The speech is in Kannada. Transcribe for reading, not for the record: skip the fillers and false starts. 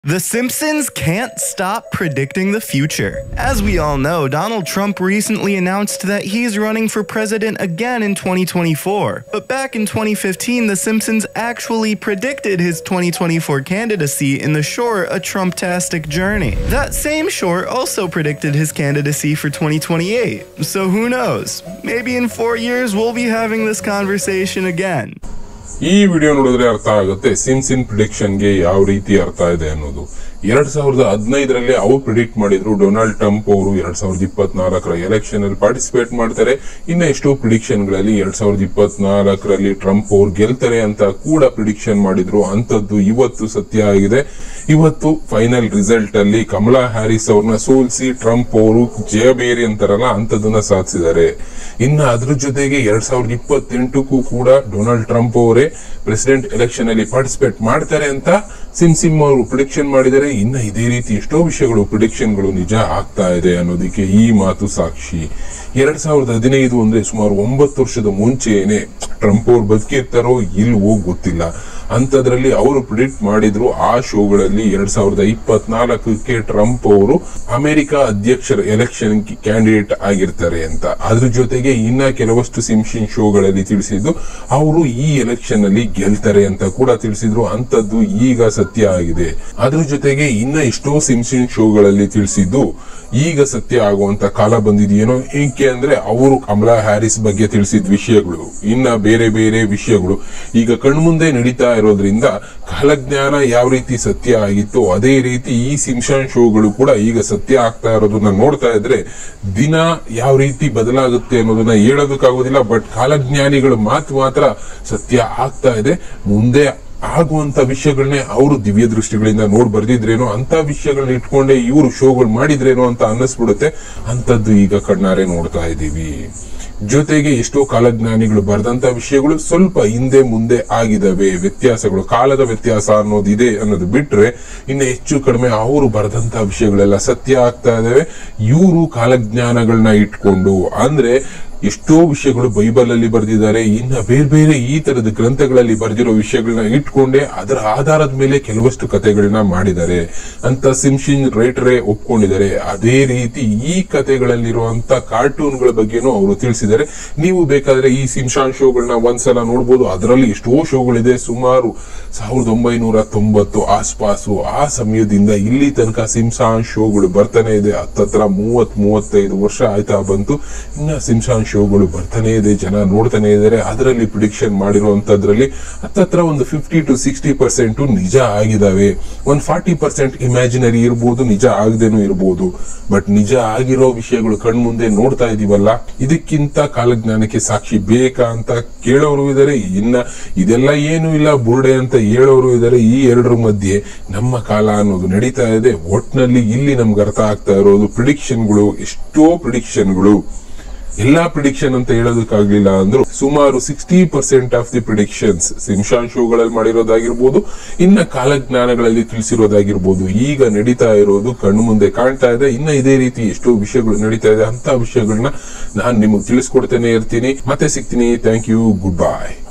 The Simpsons can't stop predicting the future. As we all know, Donald Trump recently announced that he's running for president again in 2024. But back in 2015, The Simpsons actually predicted his 2024 candidacy in the short A Trump-tastic Journey. That same short also predicted his candidacy for 2028. So who knows? Maybe in 4 years we'll be having this conversation again. ಈ ವಿಡಿಯೋ ನೋಡಿದ್ರೆ ಅರ್ಥ ಆಗುತ್ತೆ ಸಿಮ್ಸನ್ ಪ್ರಿಡಿಕ್ಷನ್ ಗೆ ಯಾವ ರೀತಿ ಅರ್ಥ ಇದೆ ಅನ್ನೋದು. 2015ರಲ್ಲಿ ಅವರು ಪ್ರಿಡಿಕ್ಟ್ ಮಾಡಿದ್ರು ಡೊನಾಲ್ಡ್ ಟ್ರಂಪ್ ಅವರು 2024ರ ಎಲೆಕ್ಷನ್ ಅಲ್ಲಿ ಪಾರ್ಟಿಸಿಪೇಟ್ ಮಾಡ್ತಾರೆ. ಇನ್ನ ಎಷ್ಟೋ ಪ್ರಿಡಿಕ್ಷನ್ ಗಳಲ್ಲಿ 2024ರಲ್ಲಿ ಟ್ರಂಪ್ ಅವರು ಗೆಲ್ತಾರೆ ಅಂತ ಕೂಡ ಪ್ರಿಡಿಕ್ಷನ್ ಮಾಡಿದ್ರು. ಅಂತದ್ದು ಇವತ್ತು ಸತ್ಯ ಆಗಿದೆ. ಇವತ್ತು ಫೈನಲ್ ರಿಸಲ್ಟ್ ಅಲ್ಲಿ ಕಮಲಾ ಹ್ಯಾರಿಸ್ ಅವ್ರನ್ನ ಸೋಲಿಸಿ ಟ್ರಂಪ್ ಅವರು ಜಯಬೇರಿ ಅಂತಾರಲ್ಲ ಅಂತದನ್ನ ಸಾಧಿಸಿದ್ದಾರೆ. ಇನ್ನ ಅದ್ರ ಜೊತೆಗೆ 2028ಕ್ಕೂ ಕೂಡ ಡೊನಾಲ್ಡ್ ಟ್ರಂಪ್ ಅವರೇ ಪ್ರೆಸಿಡೆಂಟ್ ಎಲೆಕ್ಷನ್ ಅಲ್ಲಿ ಪಾರ್ಟಿಸಿಪೇಟ್ ಮಾಡ್ತಾರೆ ಅಂತ ಸಿಮ್ ಅವರು ಪ್ರಿಡಿಕ್ಷನ್ ಮಾಡಿದರೆ. ಇನ್ನ ಇದೇ ರೀತಿ ಎಷ್ಟೋ ವಿಷಯಗಳು ಪ್ರಿಡಿಕ್ಷನ್ಗಳು ನಿಜ ಆಗ್ತಾ ಇದೆ ಅನ್ನೋದಕ್ಕೆ ಈ ಮಾತು ಸಾಕ್ಷಿ. 2015 ಅಂದ್ರೆ ಸುಮಾರು 9 ವರ್ಷದ ಮುಂಚೆನೆ ಟ್ರಂಪ್ ಅವ್ರು ಬದುಕಿರ್ತಾರೋ ಇಲ್ವೋ ಗೊತ್ತಿಲ್ಲ. ಅಂತದ್ರಲ್ಲಿ ಅವರು ಪ್ರಿಡಿಕ್ಟ್ ಮಾಡಿದ್ರು ಆ ಶೋಗಳಲ್ಲಿ 2024ಕ್ಕೆ ಟ್ರಂಪ್ ಅವರು ಅಮೆರಿಕ ಅಧ್ಯಕ್ಷರ ಎಲೆಕ್ಷನ್ ಕ್ಯಾಂಡಿಡೇಟ್ ಆಗಿರ್ತಾರೆ ಅಂತ. ಅದ್ರ ಜೊತೆಗೆ ಇನ್ನ ಕೆಲವಷ್ಟು ಸಿಮ್ಸನ್ ಶೋಗಳಲ್ಲಿ ತಿಳಿಸಿದ್ದು ಅವರು ಈ ಎಲೆಕ್ಷನ್ ಅಲ್ಲಿ ಗೆಲ್ತಾರೆ ಅಂತ ಕೂಡ ತಿಳಿಸಿದ್ರು. ಅಂತದ್ದು ಈಗ ಸತ್ಯ ಆಗಿದೆ. ಅದ್ರ ಜೊತೆಗೆ ಇನ್ನ ಎಷ್ಟೋ ಸಿಮ್ಸನ್ ಶೋಗಳಲ್ಲಿ ತಿಳಿಸಿದ್ದು ಈಗ ಸತ್ಯ ಆಗುವಂತ ಕಾಲ ಬಂದಿದೆಯೇನೋ. ಏಕೆ ಅಂದ್ರೆ ಅವರು ಕಮಲಾ ಹ್ಯಾರಿಸ್ ಬಗ್ಗೆ ತಿಳಿಸಿದ ವಿಷಯಗಳು ಇನ್ನ ಬೇರೆ ಬೇರೆ ವಿಷಯಗಳು ಈಗ ಕಣ್ಮುಂದೆ ನಡೀತಾ ಇರೋದ್ರಿಂದ ಕಾಲಜ್ಞಾನ ಯಾವ ರೀತಿ ಸತ್ಯ ಆಗಿತ್ತು ಅದೇ ರೀತಿ ಈ ಸಿಮ್ಸನ್ ಶೋಗಳು ಕೂಡ ಈಗ ಸತ್ಯ ಆಗ್ತಾ ಇರೋದನ್ನ ನೋಡ್ತಾ ಇದ್ರೆ ದಿನ ಯಾವ ರೀತಿ ಬದಲಾಗುತ್ತೆ ಅನ್ನೋದನ್ನ ಹೇಳೋದಕ್ಕಾಗೋದಿಲ್ಲ. ಬಟ್ ಕಾಲಜ್ಞಾನಿಗಳು ಮಾತ್ರ ಸತ್ಯ ಆಗ್ತಾ ಇದೆ. ಮುಂದೆ ಆಗುವಂತ ವಿಷಯಗಳನ್ನೇ ಅವರು ದಿವ್ಯ ದೃಷ್ಟಿಗಳಿಂದ ನೋಡ್ ಬರ್ದಿದ್ರೇನೋ ಅಂತ ವಿಷಯಗಳನ್ನ ಇಟ್ಕೊಂಡೆ ಇವರು ಶೋಗಳು ಮಾಡಿದ್ರೇನೋ ಅಂತ ಅನ್ನಿಸ್ಬಿಡುತ್ತೆ. ಅಂತದ್ದು ಈಗ ಕಣ್ಣಾರೆ ನೋಡ್ತಾ ಇದೀವಿ. ಜೊತೆಗೆ ಎಷ್ಟೋ ಕಾಲಜ್ಞಾನಿಗಳು ಬರೆದಂತ ವಿಷಯಗಳು ಸ್ವಲ್ಪ ಹಿಂದೆ ಮುಂದೆ ಆಗಿದಾವೆ. ವ್ಯತ್ಯಾಸಗಳು ಕಾಲದ ವ್ಯತ್ಯಾಸ ಅನ್ನೋದಿದೆ ಅನ್ನೋದು ಬಿಟ್ರೆ ಇನ್ನು ಹೆಚ್ಚು ಕಡಿಮೆ ಅವರು ಬರೆದಂತ ವಿಷಯಗಳೆಲ್ಲ ಸತ್ಯ ಆಗ್ತಾ ಇದಾವೆ. ಇವರು ಕಾಲಜ್ಞಾನಗಳನ್ನ ಇಟ್ಕೊಂಡು ಅಂದ್ರೆ ಎಷ್ಟೋ ವಿಷಯಗಳು ಬೈಬಲ್ ಅಲ್ಲಿ ಬರೆದಿದ್ದಾರೆ. ಇನ್ನ ಬೇರೆ ಬೇರೆ ಈ ತರದ ಗ್ರಂಥಗಳಲ್ಲಿ ಬರೆದಿರೋ ವಿಷಯಗಳನ್ನ ಇಟ್ಕೊಂಡೆ ಅದರ ಆಧಾರದ ಮೇಲೆ ಕೆಲವಷ್ಟು ಕಥೆಗಳನ್ನ ಮಾಡಿದ್ದಾರೆ ಅಂತ ಸಿಮ್ಸನ್ ರೈಟರೇ ಒಪ್ಕೊಂಡಿದ್ದಾರೆ. ಅದೇ ರೀತಿ ಈ ಕಥೆಗಳಲ್ಲಿರುವಂತ ಕಾರ್ಟೂನ್ಗಳ ಬಗ್ಗೆನೂ ಅವರು ತಿಳಿಸಿದ್ದಾರೆ. ನೀವು ಬೇಕಾದ್ರೆ ಈ ಸಿಮ್ಸನ್ ಶೋಗಳನ್ನ ಒಂದ್ಸಲ ನೋಡ್ಬೋದು. ಅದರಲ್ಲಿ ಎಷ್ಟೋ ಶೋಗಳಿದೆ. ಸುಮಾರು 1990 ಆಸ್ಪಾಸು ಆ ಸಮಯದಿಂದ ಇಲ್ಲಿ ತನಕ ಸಿಮ್ಸನ್ ಶೋಗಳು ಬರ್ತಾನೆ ಇದೆ. ಹತ್ತತ್ರ 30-35 ವರ್ಷ ಆಯ್ತಾ ಬಂತು. ಇನ್ನ ಸಿಮ್ಸನ್ ಶೋಗಳು ಬರ್ತಾನೆ ಇದೆ, ಜನ ನೋಡ್ತಾನೆ ಇದ್ದಾರೆ. ಅದರಲ್ಲಿ ಪ್ರಿಡಿಕ್ಷನ್ ಮಾಡಿರುವಂತದ್ರಲ್ಲಿ ಹತ್ತತ್ರ ಒಂದು 50 to 60% ನಿಜ ಆಗಿದಾವೆ. ಒಂದು 40% ಇಮ್ಯಾಜಿನರಿ ಇರ್ಬೋದು, ನಿಜ ಆಗದೇನೂ ಇರ್ಬೋದು. ಬಟ್ ನಿಜ ಆಗಿರೋ ವಿಷಯಗಳು ಕಣ್ಮುಂದೆ ನೋಡ್ತಾ ಇದೀವಲ್ಲ, ಇದಕ್ಕಿಂತ ಕಾಲಜ್ಞಾನಕ್ಕೆ ಸಾಕ್ಷಿ ಬೇಕಾ ಅಂತ ಕೇಳೋರು ಇದಾರೆ. ಇನ್ನ ಇದೆಲ್ಲ ಏನು ಇಲ್ಲ ಬುರ್ಡೆ ಅಂತ ಹೇಳೋರು ಇದಾರೆ. ಈ ಎರಡರ ಮಧ್ಯೆ ನಮ್ಮ ಕಾಲ ಅನ್ನೋದು ನಡೀತಾ ಇದೆ. ಒಟ್ನಲ್ಲಿ ಇಲ್ಲಿ ನಮ್ಗೆ ಅರ್ಥ ಆಗ್ತಾ ಇರೋದು ಪ್ರಿಡಿಕ್ಷನ್ಗಳು, ಎಷ್ಟೋ ಪ್ರಿಡಿಕ್ಷನ್ಗಳು. ಎಲ್ಲಾ ಪ್ರಿಡಿಕ್ಷನ್ ಅಂತ ಹೇಳೋದಕ್ಕಾಗ್ಲಿಲ್ಲ ಅಂದ್ರು ಸುಮಾರು 60% ಆಫ್ ದಿ ಪ್ರಿಡಿಕ್ಷನ್ಸ್ ಸಿಮ್ಸನ್ ಶೋಗಳಲ್ಲಿ ಮಾಡಿರೋದಾಗಿರ್ಬೋದು, ಇನ್ನ ಕಾಲಜ್ಞಾನಗಳಲ್ಲಿ ತಿಳಿಸಿರೋದಾಗಿರ್ಬೋದು ಈಗ ನಡೀತಾ ಇರೋದು ಕಣ್ಣು ಮುಂದೆ ಕಾಣ್ತಾ ಇದೆ. ಇನ್ನ ಇದೇ ರೀತಿ ಎಷ್ಟೋ ವಿಷಯಗಳು ನಡೀತಾ ಇದೆ. ಅಂತ ವಿಷಯಗಳನ್ನ ನಾನು ನಿಮಗೆ ತಿಳಿಸ್ಕೊಡ್ತೇನೆ ಇರ್ತೀನಿ. ಮತ್ತೆ ಸಿಗ್ತೀನಿ. Thank you. Good by.